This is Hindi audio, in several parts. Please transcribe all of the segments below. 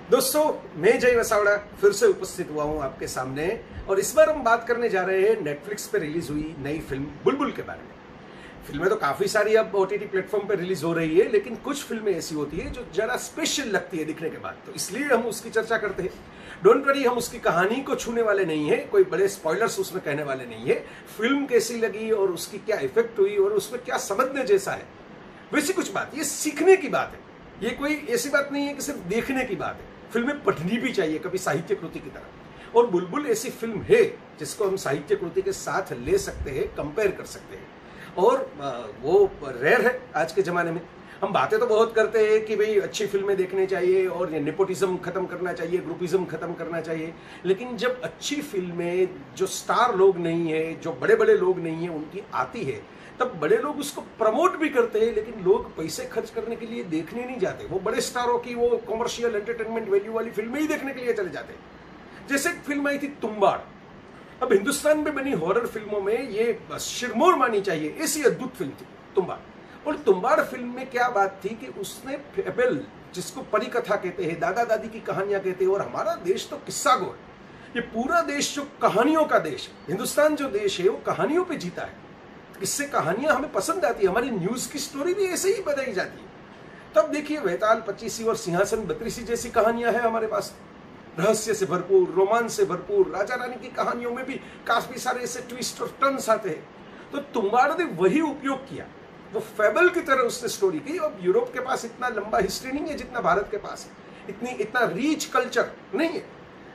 दोस्तों, मैं जय वसावड़ा फिर से उपस्थित हुआ हूं आपके सामने और इस बार हम बात करने जा रहे हैं नेटफ्लिक्स पे रिलीज हुई नई फिल्म बुलबुल के बारे में। फिल्में तो काफी सारी अब ओटीटी प्लेटफॉर्म पे रिलीज हो रही है, लेकिन कुछ फिल्में ऐसी होती है जो जरा स्पेशल लगती है दिखने के बाद, तो इसलिए हम उसकी चर्चा करते हैं। डोंट वरी, हम उसकी कहानी को छूने वाले नहीं है, कोई बड़े स्पॉयलर्स उसमें कहने वाले नहीं है। फिल्म कैसी लगी और उसकी क्या इफेक्ट हुई और उसमें क्या समझने जैसा है, वैसी कुछ बात, ये सीखने की बात है। ये कोई ऐसी बात नहीं है कि सिर्फ देखने की बात है। फिल्में पढ़नी भी चाहिए कभी साहित्य कृति की तरह, और बुलबुल ऐसी फिल्म है जिसको हम साहित्य कृति के साथ ले सकते हैं, कंपेयर कर सकते हैं, और वो रेयर है आज के जमाने में। हम बातें तो बहुत करते हैं कि भाई अच्छी फिल्में देखने चाहिए और ये नेपोटिज्म खत्म करना चाहिए, ग्रुपिज्म खत्म करना चाहिए, लेकिन जब अच्छी फिल्में जो स्टार लोग नहीं है, जो बड़े बड़े लोग नहीं है, उनकी आती है, तब बड़े लोग उसको प्रमोट भी करते हैं, लेकिन लोग पैसे खर्च करने के लिए देखने नहीं जाते। वो बड़े स्टारों की वो कॉमर्शियल एंटरटेनमेंट वैल्यू वाली फिल्में ही देखने के लिए चले जाते हैं। जैसे एक फिल्म आई थी तुम्बाड़। अब हिंदुस्तान में बनी हॉरर फिल्मों में ये शिरमौर मानी चाहिए, ऐसी अद्भुत फिल्म थी तुम्बाड़। और तुम्बाड़ फिल्म में क्या बात थी कि उसने फेबल, जिसको परी कथा कहते हैं, दादा दादी की कहानियां कहते हैं, और हमारा देश तो किस्सा गो है। ये पूरा देश जो कहानियों का देश है, हिंदुस्तान जो देश है वो कहानियों पे जीता है। इससे कहानियां हमें पसंद आती है, हमारी न्यूज की स्टोरी भी ऐसे ही बताई जाती है। तब देखिए, वेताल 25 और सिंहासन 32 जैसी कहानियां हैं हमारे पास, रहस्य से भरपूर, रोमांस से भरपूर। राजा रानी की कहानियों में भी काफी सारे ऐसे ट्विस्ट और टर्न्स आते हैं। तो तुम्बाड़ ने वही उपयोग किया, वो फेबल की तरह उसने स्टोरी की। अब यूरोप के पास इतना लंबा हिस्ट्री नहीं है जितना भारत के पास है, इतना रीच कल्चर नहीं है।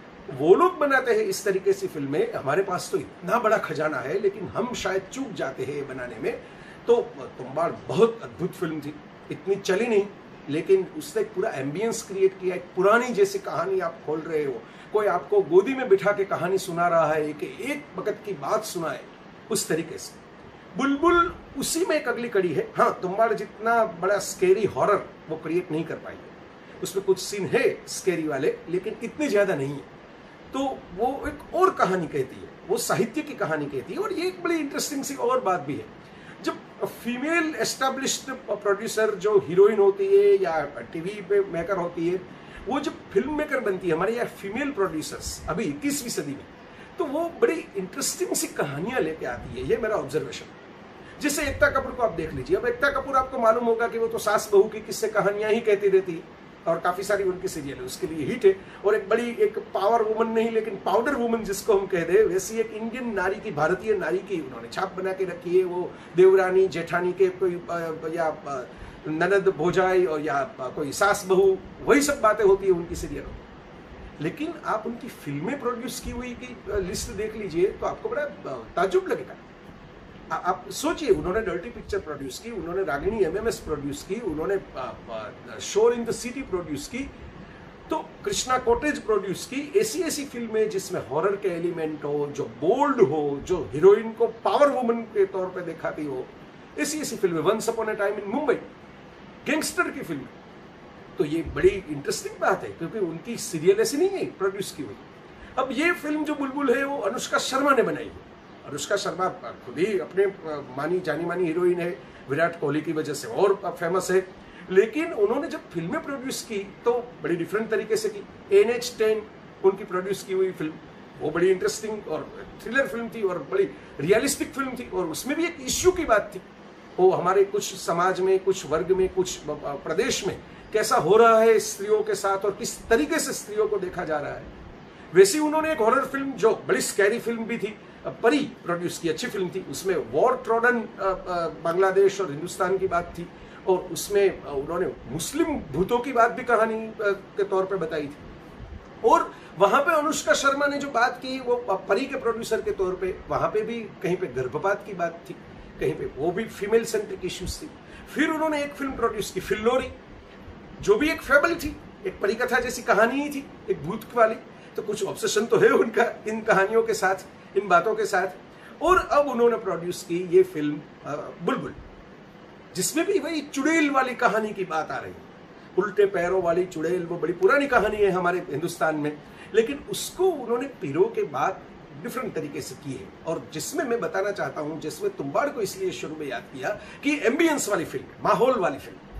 वो लोग बनाते हैं इस तरीके से फिल्में, हमारे पास तो इतना बड़ा खजाना है, लेकिन हम शायद चूक जाते हैं बनाने में। तो तुम्बाड़ बहुत अद्भुत फिल्म थी, इतनी चली नहीं, लेकिन उसने एक पूरा एम्बियंस क्रिएट किया। एक पुरानी जैसी कहानी आप खोल रहे हो, कोई आपको गोदी में बिठा के कहानी सुना रहा है कि एक वक्त की बात सुनाए, उस तरीके से बुलबुल उसी में एक अगली कड़ी है। हाँ, तुम्बाड़ जितना बड़ा स्केरी हॉरर वो क्रिएट नहीं कर पाई है, उसमें कुछ सीन है स्केरी वाले, लेकिन इतने ज्यादा नहीं है। तो वो एक और कहानी कहती है, वो साहित्य की कहानी कहती है। और ये एक बड़ी इंटरेस्टिंग सी और बात भी है, जब फीमेल एस्टैब्लिश्ड प्रोड्यूसर जो हीरोइन होती है या टीवी पे मेकर होती है, वो जब फिल्म मेकर बनती है, हमारे यहाँ फीमेल प्रोड्यूसर्स अभी 21वीं सदी में, तो वो बड़ी इंटरेस्टिंग सी कहानियां लेके आती है। ये मेरा ऑब्जर्वेशन। जैसे एकता कपूर को आप देख लीजिए। अब एकता कपूर आपको मालूम होगा कि वो तो सास बहू की किस्से कहानियां ही कहती रहती है, और काफी सारी उनकी सीरियल है उसके लिए हिट है। और एक बड़ी एक पावर वुमन नहीं, लेकिन पाउडर वुमन जिसको हम कह दे, वैसी एक इंडियन नारी की, भारतीय नारी की उन्होंने छाप बना के रखी है। वो देवरानी जेठानी के कोई या ननद भोजाई और या कोई सास बहू, वही सब बातें होती है उनकी सीरियलों में। लेकिन आप उनकी फिल्में प्रोड्यूस की हुई की लिस्ट देख लीजिए तो आपको बड़ा ताज्जुब लगेगा। आप सोचिए, उन्होंने डर्टी पिक्चर प्रोड्यूस की, उन्होंने रागिनी एमएमएस प्रोड्यूस की, उन्होंने शोर इन द सिटी प्रोड्यूस की, तो कृष्णा कॉटेज प्रोड्यूस की। ऐसी फिल्में जिसमें हॉरर के एलिमेंट हो, जो बोल्ड हो, जो हीरोइन को पावर वुमन के तौर पे दिखाती हो, ऐसी फिल्में। Once upon a time in Mumbai, gangster की फिल्म। तो ये बड़ी इंटरेस्टिंग बात है, क्योंकि उनकी सीरियल ऐसी नहीं है प्रोड्यूस की हुई। अब ये फिल्म जो बुलबुल है वो अनुष्का शर्मा ने बनाई है। अनुष्का शर्मा खुद ही अपने जानी मानी हीरोइन है, विराट कोहली की वजह से और फेमस है। लेकिन उन्होंने जब फिल्में प्रोड्यूस की तो बड़ी डिफरेंट तरीके से की। NH10 उनकी प्रोड्यूस की हुई फिल्म, वो बड़ी इंटरेस्टिंग और थ्रिलर फिल्म थी और बड़ी रियलिस्टिक फिल्म थी, और उसमें भी एक इश्यू की बात थी। वो हमारे कुछ समाज में, कुछ वर्ग में, कुछ प्रदेश में कैसा हो रहा है स्त्रियों के साथ और किस तरीके से स्त्रियों को देखा जा रहा है। वैसे उन्होंने एक हॉरर फिल्म जो बड़ी स्कैरी फिल्म भी थी, परी प्रोड्यूस की, अच्छी फिल्म थी। उसमें वॉर ट्रोडन बांग्लादेश और हिंदुस्तान की बात थी, और उसमें उन्होंने मुस्लिम भूतों की बात भी कहानी के तौर पे बताई थी। और वहां पे अनुष्का शर्मा ने जो बात की वो परी के प्रोड्यूसर के तौर पे, वहां पे भी कहीं पे गर्भपात की बात थी, कहीं पे वो भी फीमेल सेंट्रिक इश्यूज थी। फिर उन्होंने एक फिल्म प्रोड्यूस की, फिल्लोरी, जो भी एक फेबल थी, एक परी कथा जैसी कहानी ही थी, एक भूत वाली। तो कुछ ऑब्सेशन तो है उनका इन कहानियों के साथ, इन बातों के साथ। और अब उन्होंने प्रोड्यूस की ये फिल्म बुलबुल, जिसमें भी वही चुड़ैल वाली कहानी की बात आ रही है। उल्टे पैरों वाली चुड़ैल, वो बड़ी पुरानी कहानी है हमारे हिंदुस्तान में, लेकिन उसको उन्होंने पीरों के बाद डिफरेंट तरीके से की है। और जिसमें मैं बताना चाहता हूं, जिसमें तुम्बाड़ को इसलिए शुरू में याद किया कि एम्बियंस वाली फिल्म, माहौल वाली फिल्म।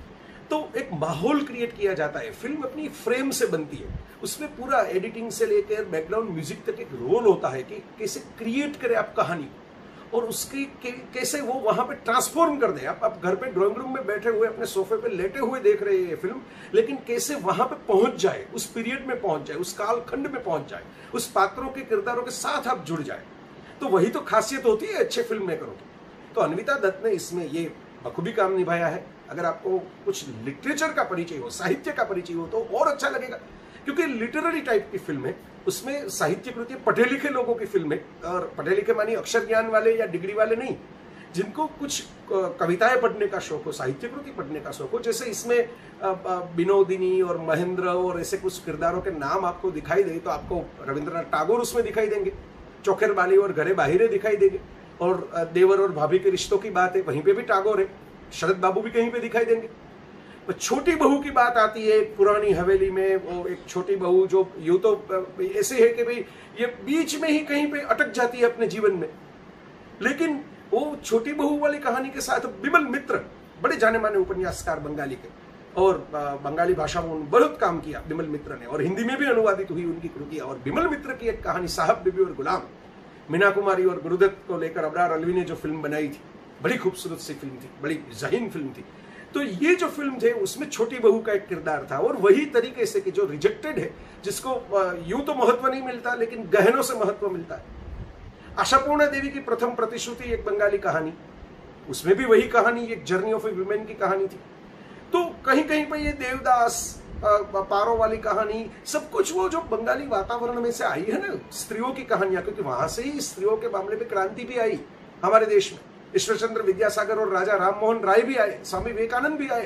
तो एक माहौल क्रिएट किया जाता है। फिल्म अपनी फ्रेम से बनती है, उसमें पूरा एडिटिंग से लेकर बैकग्राउंड म्यूजिक तक एक रोल होता है कि कैसे क्रिएट करे आप कहानी को, और उसकी कैसे वो वहां पे ट्रांसफॉर्म कर दे। आप घर पे ड्राइंग रूम में बैठे हुए अपने सोफे पे लेटे हुए देख रहे हैं ये फिल्म, लेकिन कैसे वहां पे पहुंच जाए, उस पीरियड में पहुंच जाए, उस कालखंड में पहुंच जाए, उस पात्रों के किरदारों के साथ आप जुड़ जाए। तो वही तो खासियत होती है अच्छे फिल्म मेकरों की। तो अन्विता दत्त ने इसमें ये बखूबी काम निभाया है। अगर आपको कुछ लिटरेचर का परिचय हो, साहित्य का परिचय हो, तो और अच्छा लगेगा, क्योंकि लिटरेरी टाइप की फिल्म है, उसमें साहित्य कृति पढ़े लिखे लोगों की फिल्म है। और पढ़े लिखे मानी अक्षर ज्ञान वाले या डिग्री वाले नहीं, जिनको कुछ कविताएं पढ़ने का शौक हो, साहित्य कृति पढ़ने का शौक हो। जैसे इसमें विनोदिनी और महेंद्र और ऐसे कुछ किरदारों के नाम आपको दिखाई दे, तो आपको रविंद्रनाथ टैगोर उसमें दिखाई देंगे, चौखेर बाली और घरे बाहिरे दिखाई देंगे, और देवर और भाभी के रिश्तों की बात है, वहीं पे भी टैगोर है। शरद बाबू भी कहीं पे दिखाई देंगे। तो छोटी बहू की बात आती है, पुरानी हवेली में वो एक छोटी बहू जो यूं तो ऐसे है कि भाई ये बीच में ही कहीं पे अटक जाती है अपने जीवन में, लेकिन वो छोटी बहू वाली कहानी के साथ बिमल मित्र, बड़े जाने माने उपन्यासकार बंगाली के, और बंगाली भाषा में बहुत काम किया बिमल मित्र ने, और हिंदी में भी अनुवादित हुई उनकी कृतियां। और बिमल मित्र की एक कहानी साहब बीबी और गुलाम, मीना कुमारी और गुरुदत्त को लेकर अबरार अलवी ने जो फिल्म बनाई थी, बड़ी खूबसूरत सी फिल्म थी, बड़ी ज़हीन फिल्म थी। तो ये जो फिल्म थे उसमें छोटी बहू का एक किरदार था, और वही तरीके से कि जो रिजेक्टेड है, जिसको यूं तो महत्व नहीं मिलता लेकिन गहनों से महत्व मिलता है। आशापूर्णा देवी की प्रथम प्रतिश्रुति एक बंगाली कहानी, उसमें भी वही कहानी, एक जर्नी ऑफ ए वुमेन की कहानी थी। तो कहीं कहीं पर ये देवदास, पारो वाली कहानी, सब कुछ वो जो बंगाली वातावरण में से आई है ना, स्त्रियों की कहानियां, क्योंकि वहां से ही स्त्रियों के मामले में क्रांति भी आई हमारे देश में। ईश्वरचंद्र विद्यासागर और राजा राममोहन राय भी आए, स्वामी विवेकानंद भी आए।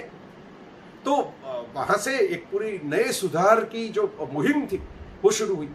तो वहां से एक पूरी नए सुधार की जो मुहिम थी वो शुरू हुई।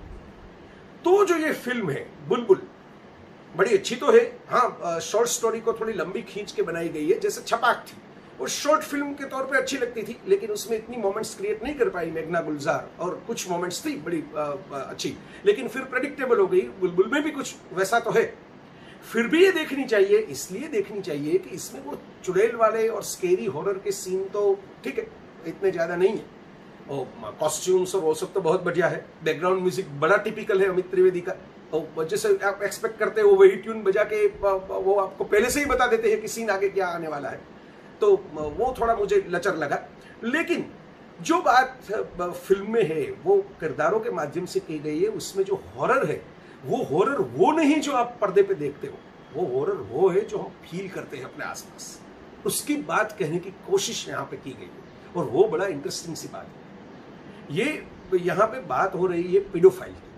तो जो ये फिल्म है बुलबुल, बड़ी अच्छी तो है, हाँ, शॉर्ट स्टोरी को थोड़ी लंबी खींच के बनाई गई है। जैसे छपाक थी, वो शॉर्ट फिल्म के तौर पे अच्छी लगती थी, लेकिन उसमें इतनी मोमेंट्स क्रिएट नहीं कर पाई मेघना गुलजार, और कुछ मोमेंट्स थी बड़ी अच्छी, लेकिन फिर प्रेडिक्टेबल हो गई। बुलबुल में भी कुछ वैसा तो है, फिर भी ये देखनी चाहिए, इसलिए देखनी चाहिए कि इसमें वो चुड़ैल वाले और स्केरी हॉरर के सीन तो ठीक है, इतने ज्यादा नहीं है, और कॉस्ट्यूम्स और वो सब तो बहुत बढ़िया है। बैकग्राउंड म्यूजिक बड़ा टिपिकल है अमित त्रिवेदी का, और जैसे आप एक्सपेक्ट करते हो वही ट्यून बजा के वो आपको पहले से ही बता देते हैं कि सीन आगे क्या आने वाला है, तो वो थोड़ा मुझे लचर लगा। लेकिन जो बात फिल्म में है वो किरदारों के माध्यम से की गई है। उसमें जो हॉरर है वो हॉरर वो नहीं जो आप पर्दे पे देखते हो, वो हॉरर वो है जो हम फील करते हैं अपने आसपास, उसकी बात कहने की कोशिश यहाँ पे की गई है, और वो बड़ा इंटरेस्टिंग सी बात है। ये यहाँ पे बात हो रही है पेडोफाइल की।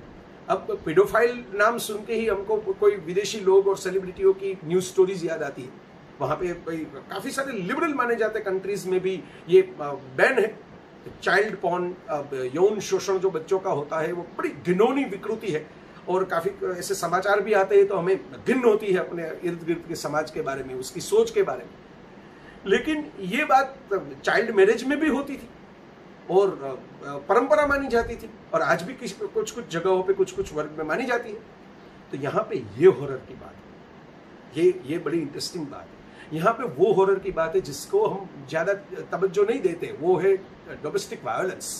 अब पेडोफाइल नाम सुन के ही हमको कोई विदेशी लोग और सेलिब्रिटियों की न्यूज स्टोरीज याद आती है। वहां पे काफी सारे लिबरल माने जाते कंट्रीज में भी ये बैन है। चाइल्ड पॉर्न, यौन शोषण जो बच्चों का होता है वो बड़ी घिनौनी विकृति है, और काफी ऐसे समाचार भी आते हैं तो हमें घिन होती है अपने इर्द गिर्द के समाज के बारे में, उसकी सोच के बारे में। लेकिन ये बात चाइल्ड मैरिज में भी होती थी और परंपरा मानी जाती थी, और आज भी कुछ कुछ जगहों पे कुछ कुछ वर्ग में मानी जाती है। तो यहाँ पे ये हॉरर की बात है, ये बड़ी इंटरेस्टिंग बात है। यहाँ पे वो हॉरर की बात है जिसको हम ज्यादा तवज्जो नहीं देते, वो है डोमेस्टिक वायलेंस।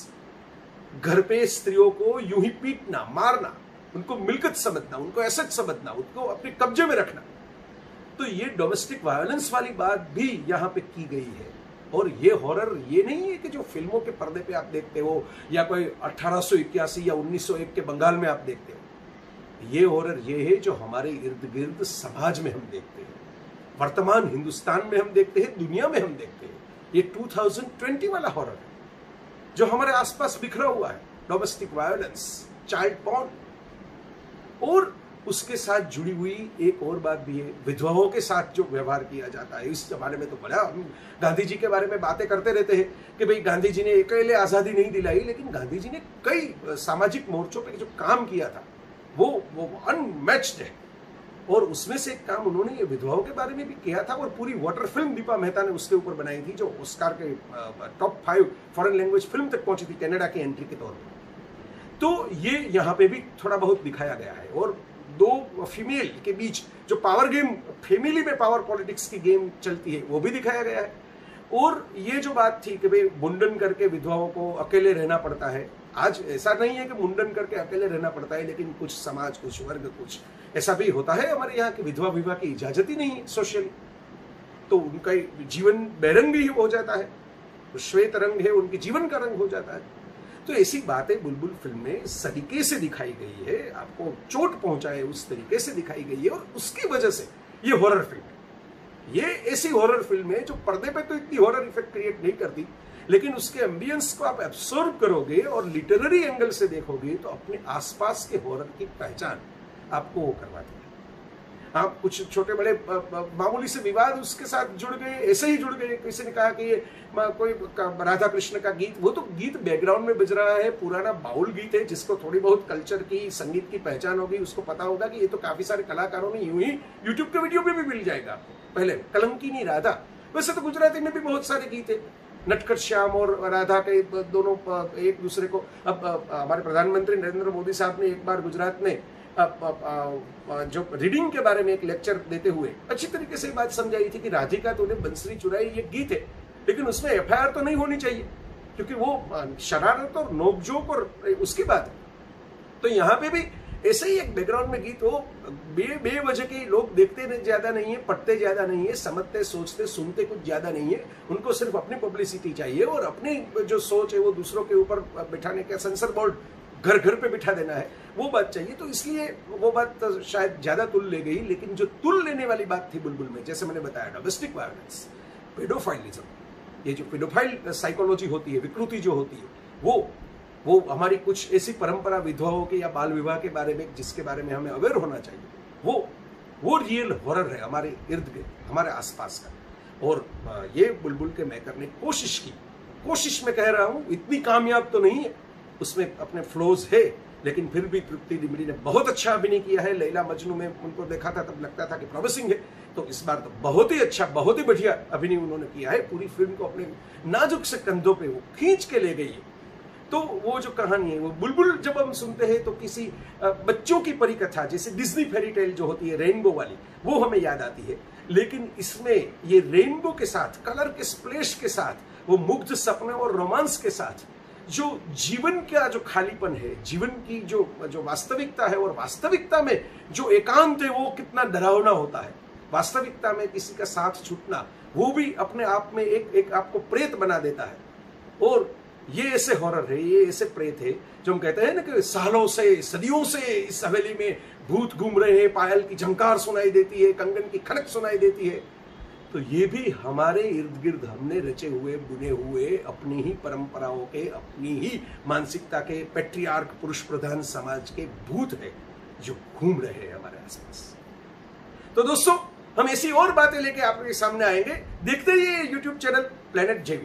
घर पे स्त्रियों को यूं ही पीटना, मारना, उनको मिल्कियत समझना, उनको एसेट समझना, उनको अपने कब्जे में रखना। तो ये डोमेस्टिक वायलेंस वाली बात भी यहाँ पे की गई है। और ये हॉरर ये नहीं है कि जो फिल्मों के पर्दे पे आप देखते हो, या कोई 1881 या 1901 के बंगाल में आप देखते हो। ये हॉरर ये है जो हमारे इर्द गिर्द समाज में हम देखते हैं, वर्तमान हिंदुस्तान में हम देखते हैं, दुनिया में हम देखते हैं। ये 2020 वाला हॉरर है जो हमारे आसपास बिखरा हुआ है। डोमेस्टिक वायलेंस, चाइल्ड पॉर्न, और उसके साथ जुड़ी हुई एक और बात भी है, विधवाओं के साथ जो व्यवहार किया जाता है। इस जमाने में तो बड़ा हम गांधी जी के बारे में बातें करते रहते हैं कि भाई गांधी जी ने अकेले आजादी नहीं दिलाई, लेकिन गांधी जी ने कई सामाजिक मोर्चों पे जो काम किया था वो अनमैच्ड है। और उसमें से एक काम उन्होंने ये विधवाओं के बारे में भी किया था, और पूरी वाटर फिल्म दीपा मेहता ने उसके ऊपर बनाई थी, जो ऑस्कार के टॉप 5 फॉरेन लैंग्वेज फिल्म तक पहुंची थी कनाडा की एंट्री के तौर पर। तो ये यहाँ पे भी थोड़ा बहुत दिखाया गया है। और दो फीमेल के बीच जो पावर गेम, फैमिली में पावर पॉलिटिक्स की गेम चलती है, वो भी दिखाया गया है। और ये जो बात थी कि भाई मुंडन करके विधवाओं को अकेले रहना पड़ता है, आज ऐसा नहीं है कि मुंडन करके अकेले रहना पड़ता है, लेकिन कुछ समाज, कुछ वर्ग, कुछ ऐसा भी होता है हमारे यहाँ की विधवा विवाह की इजाजत ही नहीं है सोशल, तो उनका जीवन बेरंगी ही हो जाता है, श्वेत रंग है उनके जीवन का रंग हो जाता है। तो ऐसी बातें बुलबुल फिल्म में सलीके से दिखाई गई है, आपको चोट पहुंचाए उस तरीके से दिखाई गई है, और उसकी वजह से ये हॉरर फिल्म है। ये ऐसी हॉरर फिल्म है जो पर्दे पे तो इतनी हॉरर इफेक्ट क्रिएट नहीं करती, लेकिन उसके एम्बियंस को आप एब्सॉर्ब करोगे और लिटरेरी एंगल से देखोगे तो अपने आसपास के हॉरर की पहचान आपको वो करवाती है। आप कुछ छोटे बड़े मामूली से विवाद उसके साथ जुड़ गए, ऐसे ही जुड़ गए, किसी ने कहा कि ये कोई राधा कृष्ण का गीत, वो तो गीत बैकग्राउंड में बज रहा है, पुराना बाउल गीत है, जिसको थोड़ी बहुत कल्चर की, संगीत की पहचान होगी उसको पता होगा कि ये तो काफी सारे कलाकारों ने यूं ही यूट्यूब के वीडियो में भी मिल जाएगा आपको। पहले कलंकिनी राधा, वैसे तो गुजराती में भी बहुत सारे गीत है, नटखट श्याम और राधा के दोनों एक दूसरे को, अब हमारे प्रधानमंत्री नरेंद्र मोदी साहब ने एक बार गुजरात में जो रीडिंग के बारे में एक लेक्चर देते हुए अच्छी तरीके से बात समझाई थी कि राधिका तूने बंसरी चुराई ये गीत है, लेकिन उसमें एफआईआर तो नहीं होनी चाहिए, क्योंकि वो शरारत और नोकझोंक और उसकी बात है। तो यहाँ पे भी ऐसे ही एक बैकग्राउंड में गीत हो, बेवजह के लोग देखते ज्यादा नहीं है, पढ़ते ज्यादा नहीं है, समझते, सोचते, सुनते कुछ ज्यादा नहीं है, उनको सिर्फ अपनी पब्लिसिटी चाहिए और अपनी जो सोच है वो दूसरों के ऊपर बिठाने का सेंसर बोर्ड घर घर पे बिठा देना है, वो बात चाहिए। तो इसलिए वो बात तो शायद ज्यादा तुल ले गई, लेकिन जो तुल लेने वाली बात थी बुलबुल में, जैसे मैंने बताया, डोमेस्टिक वायलेंस, पेडोफाइलिज्म, ये जो पेडोफाइल साइकोलॉजी होती है, विकृति जो होती है, वो हमारी कुछ ऐसी परंपरा विधवाओं के या बाल विवाह के बारे में, जिसके बारे में हमें अवेयर होना चाहिए, वो रियल हॉरर है हमारे इर्द गिर्द, हमारे आसपास का। और ये बुलबुल के मेकर ने कोशिश की, कोशिश में कह रहा हूं, इतनी कामयाब तो नहीं है, उसमें अपने फ्लोज है, लेकिन फिर भी तृप्ति डिमरी ने बहुत अच्छा अभिनय किया है। लैला मजनू में उनको देखा था तब लगता था कि प्रॉमिसिंग है, तो इस बार तो बहुत ही अच्छा, बहुत ही बढ़िया अभिनय उन्होंने किया है। पूरी फिल्म को अपने नाजुक से कंधों पे वो खींच के ले गई है। तो वो जो कहानी है, वो बुलबुल जब हम सुनते हैं तो किसी बच्चों की परिकथा, जैसे डिज्नी फेरी टेल जो होती है रेनबो वाली, वो हमें याद आती है। लेकिन इसमें ये रेनबो के साथ, कलर के स्प्लेश के साथ, वो मुग्ध सपने और रोमांस के साथ जो जीवन का जो खालीपन है, जीवन की जो वास्तविकता है, और वास्तविकता में जो एकांत है वो कितना डरावना होता है। वास्तविकता में किसी का साथ छूटना, वो भी अपने आप में एक आपको प्रेत बना देता है। और ये ऐसे हॉरर है, ये ऐसे प्रेत है जो हम कहते हैं ना कि सालों से, सदियों से इस हवेली में भूत घूम रहे हैं, पायल की झंकार सुनाई देती है, कंगन की खनक सुनाई देती है। तो ये भी हमारे इर्द गिर्द हमने रचे हुए, बुने हुए, अपनी ही परंपराओं के, अपनी ही मानसिकता के, पैट्रियार्क पुरुष प्रधान समाज के भूत है जो घूम रहे हैं हमारे आसपास। तो दोस्तों, हम ऐसी और बातें लेके आपके सामने आएंगे। देखते रहिए यूट्यूब चैनल प्लेनेट जेवी।